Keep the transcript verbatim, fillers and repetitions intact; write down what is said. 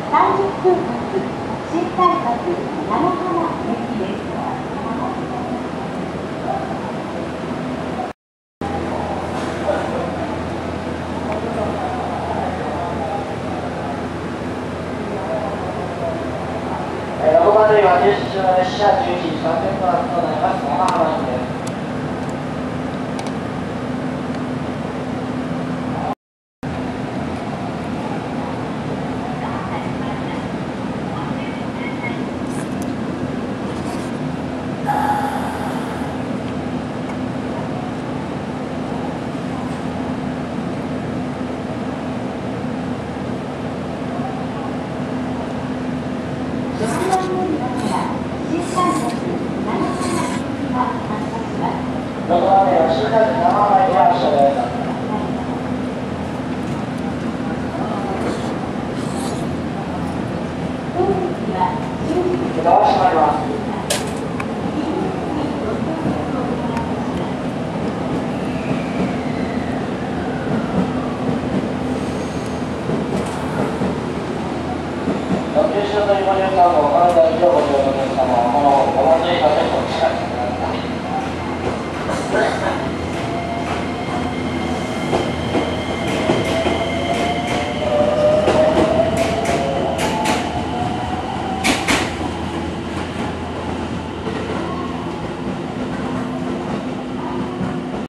さんじゅっぷん発新快速長浜駅です。 ろくばん類は停止中の列車じゅういちじさんじゅっぷん発となります長浜駅です。ろくばん類は新快速長浜駅発車です。ドア閉まります。九州とごじゅうさん号、金沢以上ご利用のお客様は、このごばん類建物の近く